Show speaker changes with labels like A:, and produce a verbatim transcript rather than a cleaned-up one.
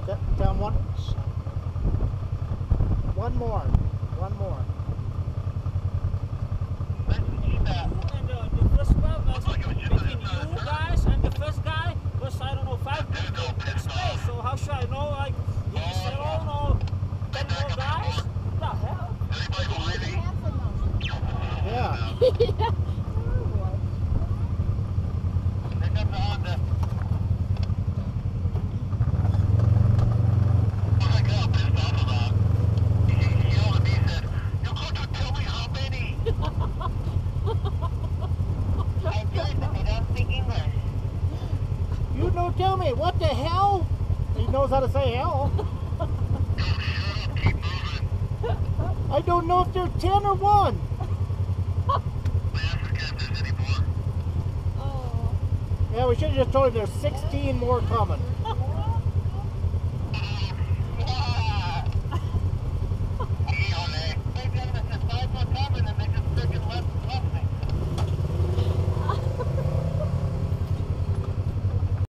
A: Down one. One more. One more.
B: And uh, the first one was between you guys and the first guy was, I don't know, five minutes in space. So how should I know, like, if he's alone or ten more guys? What the hell?
A: Yeah.
C: Yeah.
A: You don't tell me. What the hell? He knows how to say hell. I don't know if they're ten or one.
C: Oh.
A: Yeah, we should have just told him there's sixteen more coming.